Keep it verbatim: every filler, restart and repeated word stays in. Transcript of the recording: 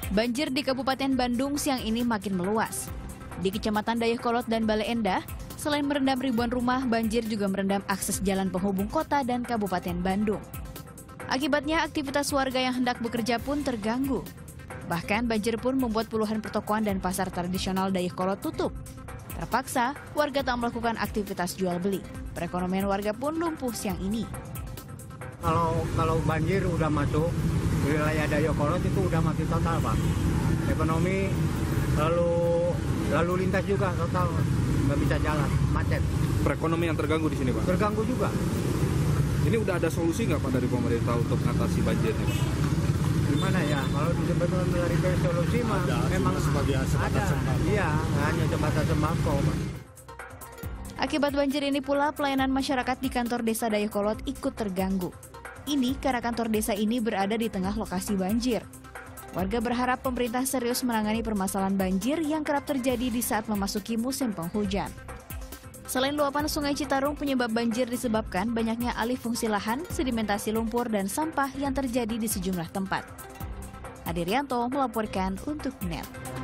Banjir di Kabupaten Bandung siang ini makin meluas. Di Kecamatan Dayakolot dan Bale Endah, selain merendam ribuan rumah, banjir juga merendam akses jalan penghubung kota dan Kabupaten Bandung. Akibatnya, aktivitas warga yang hendak bekerja pun terganggu. Bahkan banjir pun membuat puluhan pertokoan dan pasar tradisional Dayakolot tutup. Terpaksa, warga tak melakukan aktivitas jual beli. Perekonomian warga pun lumpuh siang ini. Kalau kalau banjir udah masuk, wilayah Dayakolot itu udah mati total, Pak. Ekonomi lalu lalu lintas juga total, nggak bisa jalan, macet. Perekonomian terganggu di sini, Pak? Terganggu juga. Ini udah ada solusi nggak, Pak, dari pemerintah untuk mengatasi banjirnya, Pak? Gimana ya, kalau disebutkan dari solusi mah memang ada, iya, hanya jembatan sembako, Pak. Akibat banjir ini pula, pelayanan masyarakat di kantor desa Dayakolot ikut terganggu. Ini karena kantor desa ini berada di tengah lokasi banjir. Warga berharap pemerintah serius menangani permasalahan banjir yang kerap terjadi di saat memasuki musim penghujan. Selain luapan Sungai Citarum, penyebab banjir disebabkan banyaknya alih fungsi lahan, sedimentasi lumpur, dan sampah yang terjadi di sejumlah tempat. Adi Rianto melaporkan untuk N E T.